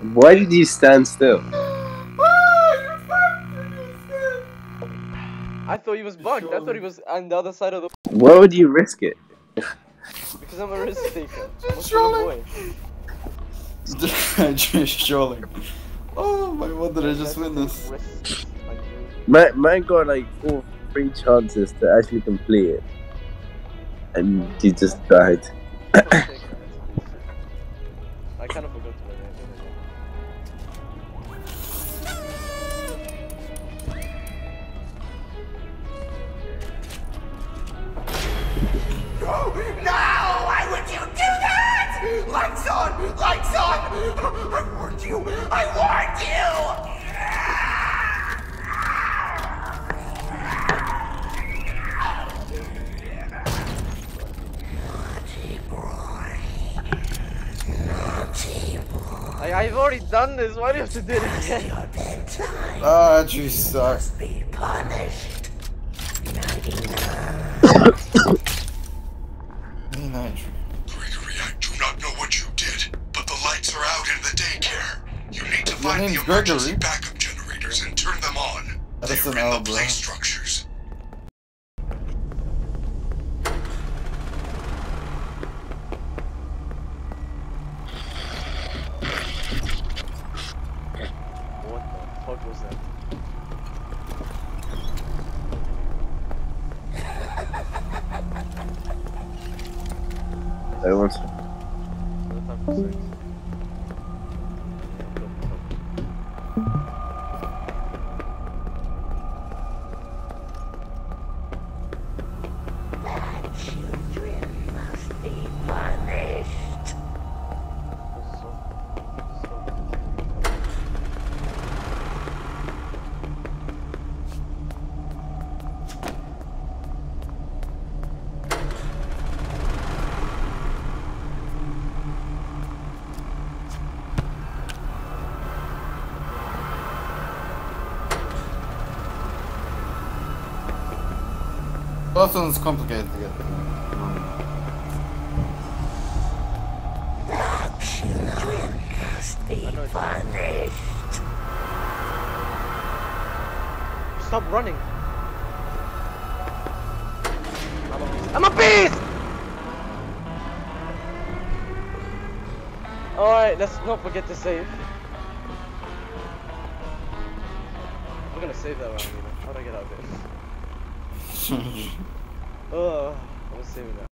Why did you stand still? I thought he was bugged. I thought he was on the other side of the. Why would you risk it? Because I'm a risk taker. Just I'm a boy. Just trolling. Oh my, what did I just witness? Man got like 3 chances to actually complete it, and you just died. I kind of forgot to win it. No! Why would you do that? Lights on! Lights on! I warned you! I warned you! I've already done this. Why do you have to do it again? Ah, you suck. Be punished. Gregory, I do not know what you did, but the lights are out in the daycare. You need to find the name's emergency Gregory. backup generators and turn them on. That's They're an in L, the bro. play structures. What the fuck was that? I want to. No time for sex. Children must be punished. Boston's complicated to get. Children must be punished. Stop running. I'm a beast! Alright, let's not forget to save. We're gonna save that round, you know. How do I get out of it? I'm saving that.